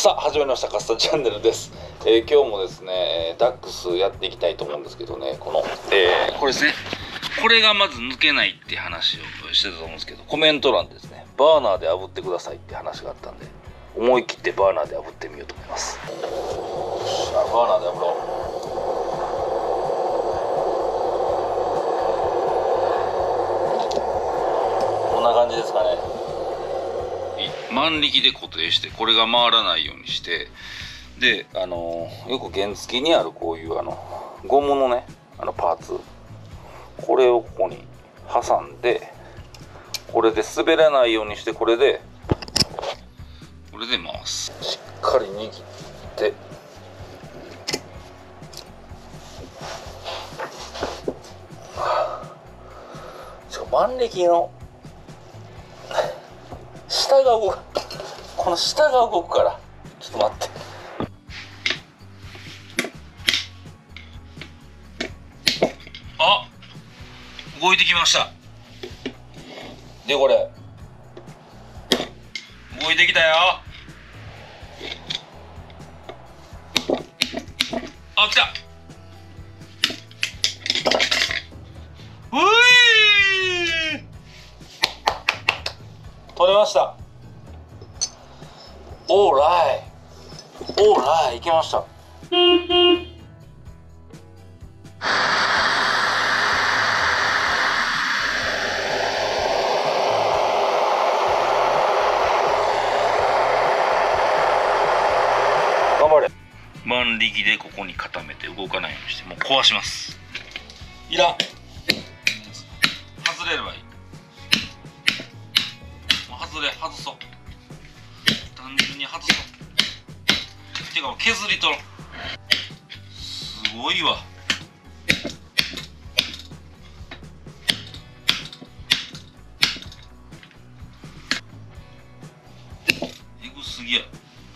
さあ始まりましたカスタチャンネルです。今日もですねダックスやっていきたいと思うんですけどね、これですね、これがまず抜けないって話をしてたと思うんですけど、コメント欄でですねバーナーで炙ってくださいって話があったんで、思い切ってバーナーで炙ってみようと思います。バーナーで炙ろう。こんな感じですかね。万力で固定して、これが回らないようにして、でよく原付にあるこういうゴムのねパーツ、これをここに挟んで、これで滑らないようにして、これで回す。しっかり握って、万力の下が動く、この下が動くから、ちょっと待って。あ、動いてきました。でこれ動いてきたよ。あ、来た。うい、取れました。オーライオーライ、いけました。頑張れ。万力でここに固めて動かないようにして、もう壊します。いらん、外れればいい。もう外そう、単純に外そう。てか削り取ろう。すごいわ。えぐすぎや。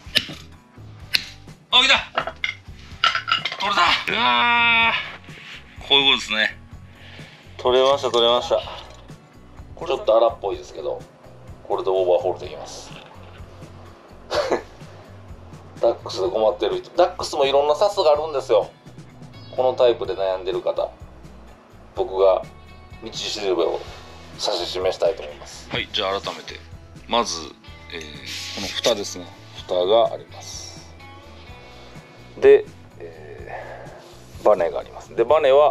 あ、来た。取れた。うわー、こういうことですね。取れました、取れました。ちょっと荒っぽいですけど、これでオーバーホールできます。ダックスで困ってる人、ダックスもいろんなサスがあるんですよ。このタイプで悩んでる方、僕が道しるべを指し示したいと思います。はい、じゃあ改めてまず、この蓋ですね。蓋があります。で、バネがあります。でバネは、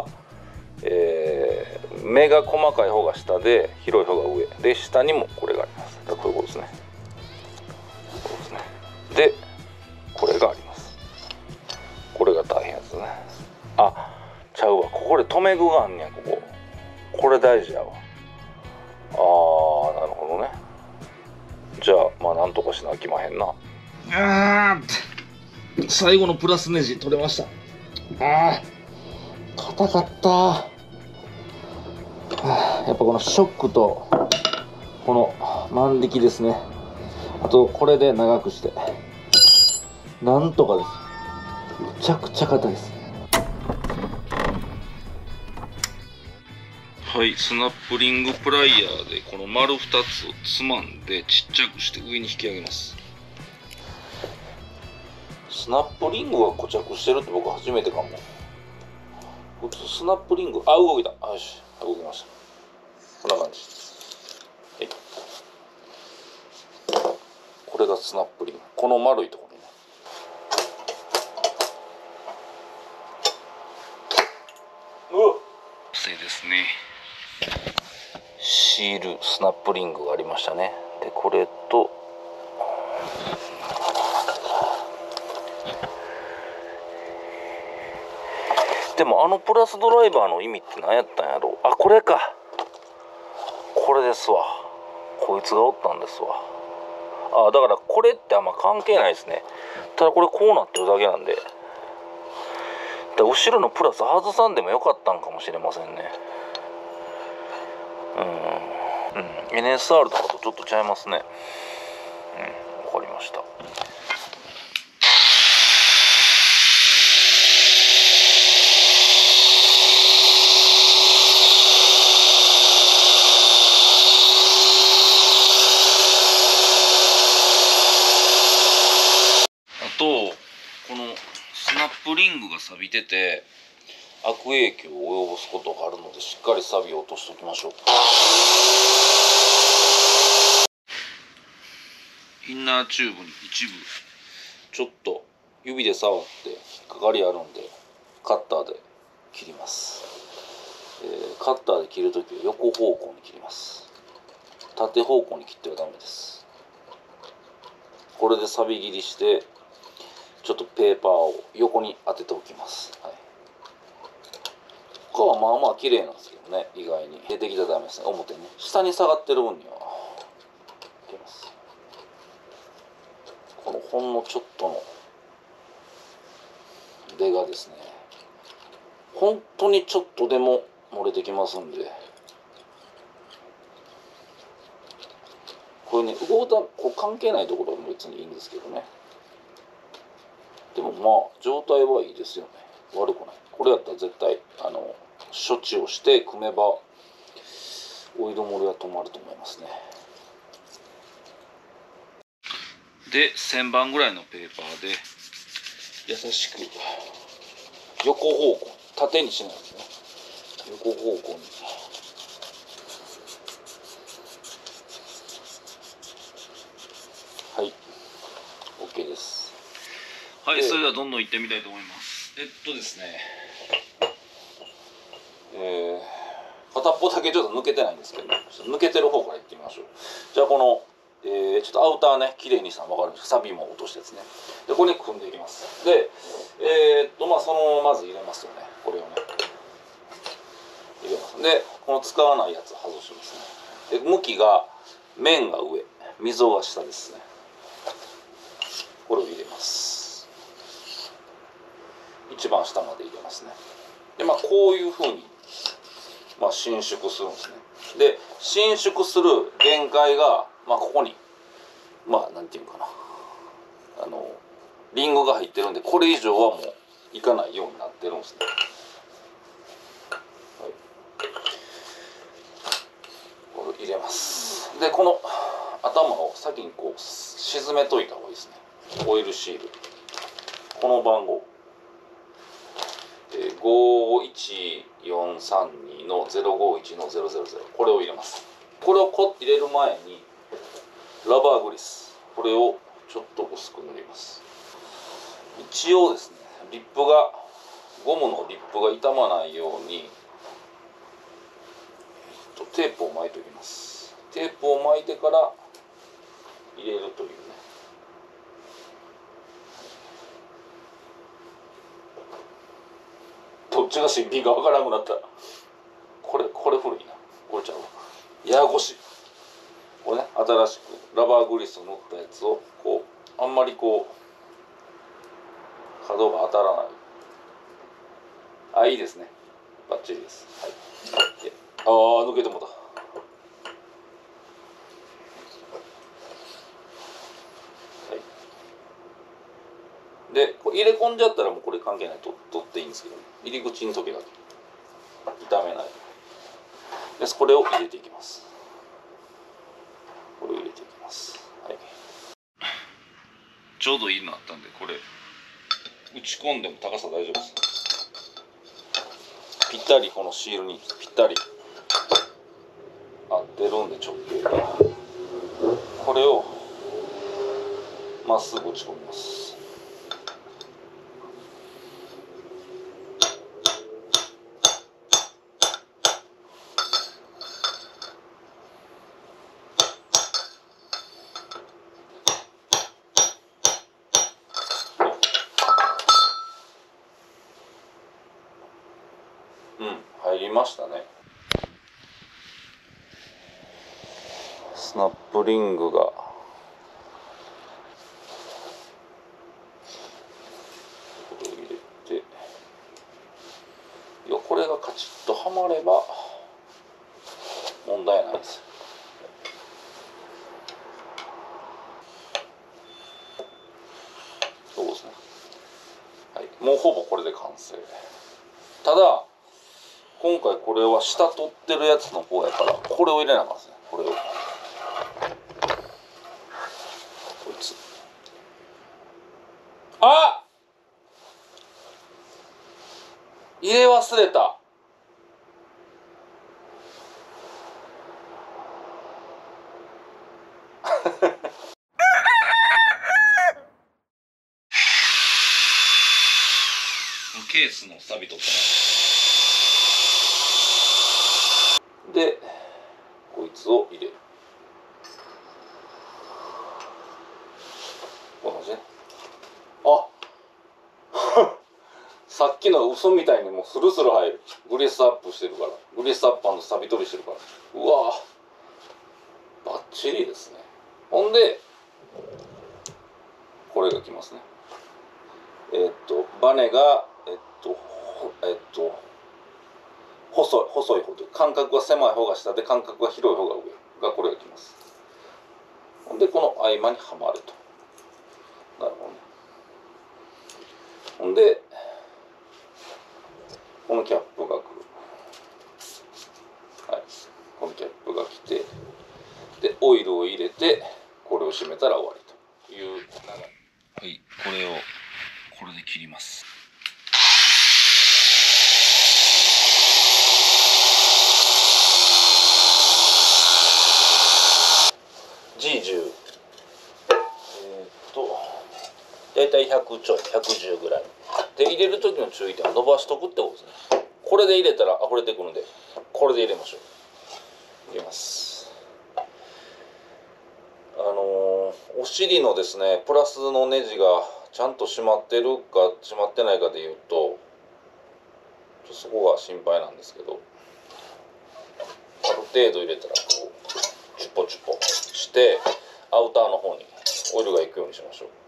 目が細かい方が下で、広い方が上で、下にもこれがあります。こういうことですね。こうですね。でこれがあります。これが大変ですね。あ、ちゃうわ、ここで留め具があんねや。これ大事やわ。あー、なるほどね。じゃあまあなんとかしなあきまへんな。最後のプラスネジ取れました。硬かった。やっぱこのショックとこの万力ですね。あとこれで長くしてなんとかです。むちゃくちゃ硬いです。はい、スナップリングプライヤーでこの丸2つをつまんでちっちゃくして上に引き上げます。スナップリングが固着してるって僕初めてかも。普通スナップリング、動いた。よし、動きました。こんな感じ。はい、これがスナップリング、この丸いところにね。せいですね。シールスナップリングがありましたね。でこれとでもプラスドライバーの意味って何やったんやろう。これか、これですわ。こいつがおったんですわ。だからこれってあんま関係ないですね。ただこれこうなってるだけなんで、後ろのプラス外さんでもよかったんかもしれませんね。NSR とかとちょっとちゃいますね。わかりました。 プリングが錆びてて悪影響を及ぼすことがあるので、しっかり錆を落としておきましょう。インナーチューブに一部ちょっと指で触って引っかかりあるんでカッターで切ります。カッターで切るときは横方向に切ります。縦方向に切ってはダメです。これで錆び切りしてちょっとペーパーを横に当てておきます。はい、他はまあまあ綺麗なんですけどね、意外に出てきたらダメですね。表に下に下がってる分にはいけます。このほんのちょっとの出がですね、本当にちょっとでも漏れてきますんで、これね、動いたこう関係ないところは別にいいんですけどね。でもまあ状態はいいですよね。悪くない。これやったら絶対処置をして組めばオイル漏れは止まると思いますね。で1000番ぐらいのペーパーで優しく横方向、縦にしないですね、横方向にはい OK です。はい、それではどんどんいってみたいと思います。ですね片っぽだけちょっと抜けてないんですけど、抜けてる方からいってみましょう。じゃあこの、ちょっとアウターね、綺麗にしたの分かるんですけど、サビも落としたやつね。でこれに組んでいきます。でまあそのままず入れますよね。これをね入れます。でこの使わないやつ外しますね。で向きが面が上、溝が下ですね。これを入れます。一番下まで入れますね。でまあこういうふうにまあ、伸縮するんですね。で伸縮する限界が、まあ、ここにまあなんていうかな、リングが入ってるんで、これ以上はもういかないようになってるんですね。はい、これ入れます。でこの頭を先にこう沈めといた方がいいですね。オイルシール、この番号51432の051の000、これを入れます。これを入れる前にラバーグリス、これをちょっと薄く塗ります。一応ですね、リップがゴムのリップが傷まないようにテープを巻いておきます。テープを巻いてから入れるというね。どっちが新品かわからなくなった。これ古いな。これちゃうわ。ややこしい。これね、新しくラバーグリスを塗ったやつをこうあんまりこう角が当たらない。あ、いいですね。バッチリです。はい。抜けてもだ。で入れ込んじゃったらもうこれ関係ないと取っていいんですけど、入り口の時だけ炒めないです。これを入れていきます。これを入れていきます。はい、ちょうどいいのあったんで、これ打ち込んでも高さ大丈夫です。ぴったりこのシールにぴったり合ってるんで、直径がこれをまっすぐ打ち込みます。入りましたね。スナップリングがこれを入れて、これがカチッとはまれば問題ないです。そうですね。はい、もうほぼこれで完成。ただ今回これは下取ってるやつの方やから、これを入れなかったですね。これをこいつ入れ忘れた。ケースのサビ取ってます。でこいつを入れる。こんな感じね。あさっきの嘘みたいにもうスルスル入る。グリスアップしてるから、グリスアッパーのサビ飛びしてるから、うわーバッチリですね。ほんでこれがきますね。バネが細い方で、間隔が狭い方が下で間隔が広い方が上がこれがきます。ほんでこの合間にはまると。なるほどね。ほんでこのキャップが来る。はい、このキャップが来て、でオイルを入れてこれを締めたら終わりという流れ。はい、これをこれで切ります。G10、だいたい100ちょい、110ぐらいで入れる時の注意点は伸ばしとくってことですね。これで入れたら溢れてくるんで、これで入れましょう。入れます。お尻のですねプラスのネジがちゃんと締まってるか締まってないかでいうとそこが心配なんですけど、ある程度入れたらこうチュポチュポしてアウターの方にオイルがいくようにしましょう。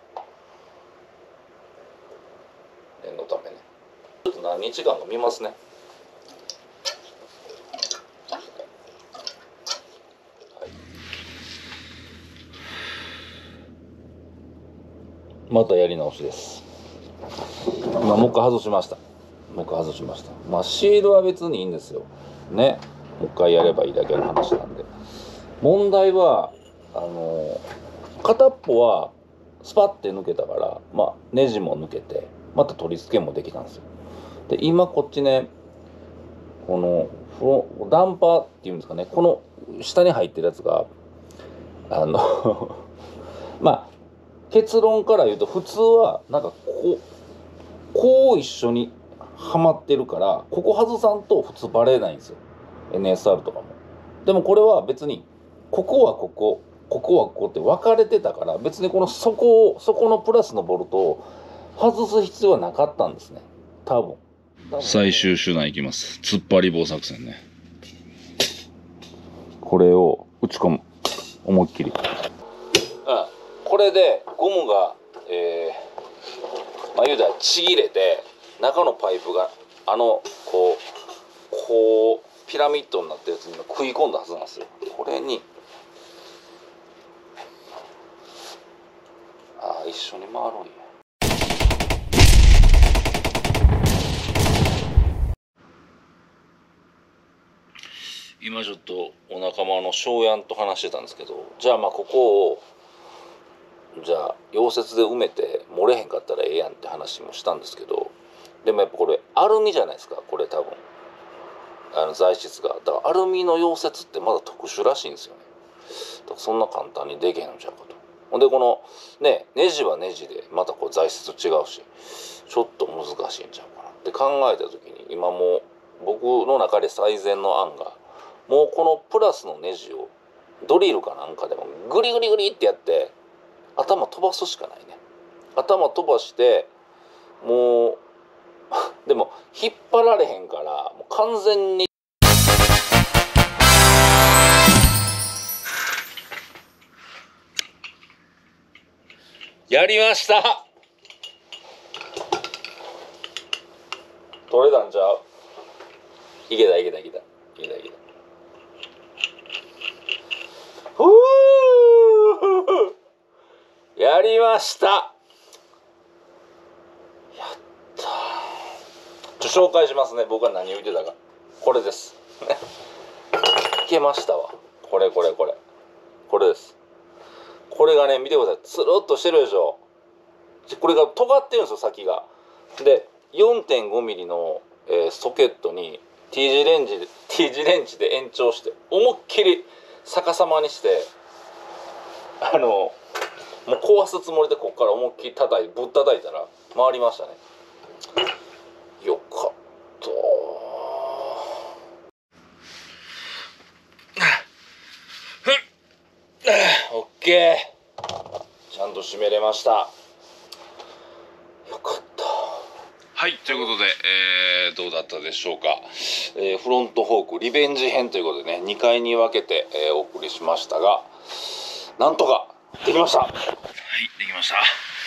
念のためね。ちょっと何日間か見ますね。またやり直しです。今もう一回外しました。もう一回外しました。まあシールは別にいいんですよね。もう一回やればいいだけの話なんで。問題は片っぽはスパッて抜けたから、まあネジも抜けてまた取り付けもできたんですよ。で今こっちね、このダンパーっていうんですかね、この下に入ってるやつがまあ結論から言うと普通はなんかこう一緒にはまってるからここ外さんと普通バレないんですよ、 NSR とかも。でもこれは別にここはここ、ここはここって分かれてたから、別にこのそこのプラスのボルトを外す必要はなかったんですね、多分。最終手段いきます。突っ張り棒作戦ね。これを打ち込む、思いっきり。これでゴムがまあ言うたらちぎれて中のパイプがこうピラミッドになったやつに食い込んだはずなんですよ。これに一緒に回ろうや。今ちょっとお仲間の翔やんと話してたんですけど、じゃあまあここをじゃあ溶接で埋めて漏れへんかったらええやんって話もしたんですけど、でもやっぱこれアルミじゃないですか、これ多分材質が。だからアルミの溶接ってまだ特殊らしいんですよね。だからそんな簡単にできへんのちゃうかと。ほんでこのねネジはネジでまたこう材質違うし、ちょっと難しいんちゃうかなって考えた時に、今もう僕の中で最善の案が、もうこのプラスのネジをドリルかなんかでもグリグリグリってやって頭飛ばすしかないね。頭飛ばしてもうでも引っ張られへんからもう完全にやりました。取れたんちゃう？いけたいけたいけたいけたいけた。ふうやりました。やったー。紹介しますね、僕は何を言ってたか。これですいけましたわ。これです。これがね見てください、つるっとしてるでしょ。これが尖ってるんですよ先が。で 4.5 ミリのソケットに T 字レンチで延長して思いっきり逆さまにしてもう壊すつもりでここから思いっきりぶったたいたら回りましたね。よかった。オッケー、ちゃんと閉めれました。よかった。はい、ということで、どうだったでしょうか。フロントフォークリベンジ編ということでね、2回に分けて、お送りしましたが、なんとかできました。はい、できました。はい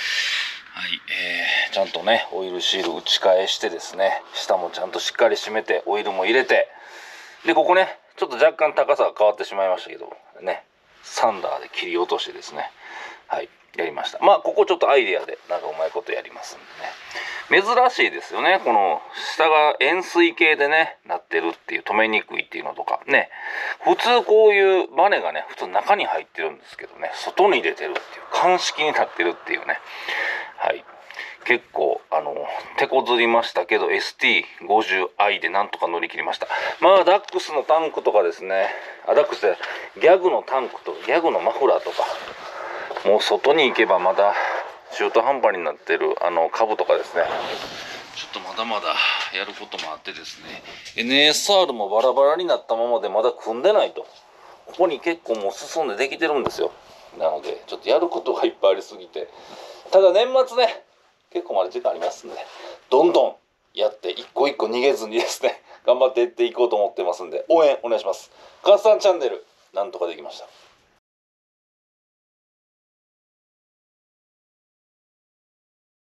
、ちゃんとねオイルシール打ち返してですね、下もちゃんとしっかり締めてオイルも入れて、でここねちょっと若干高さが変わってしまいましたけどね、サンダーで切り落としてですね、はいやりました。まあここちょっとアイデアでなんかうまいことやりますんでね、珍しいですよね。この下が円錐形でねなってるっていう、止めにくいっていうのとかね、普通こういうバネがね普通中に入ってるんですけどね、外に出てるっていう鑑識になってるっていうね、はい、結構手こずりましたけど ST50i でなんとか乗り切りました。まあダックスのタンクとかですね、ダックスでギャグのタンクとギャグのマフラーとか、もう外に行けばまだ中途半端になってる株とかですね、ちょっとまだまだやることもあってですね、 NSR もバラバラになったままでまだ組んでないと、ここに結構もう進んでできてるんですよ。なのでちょっとやることがいっぱいありすぎて、ただ年末ね結構まだ時間ありますんで、どんどんやって一個一個逃げずにですね頑張っていっていこうと思ってますんで、応援お願いします。カースさんチャンネルなんとかできました。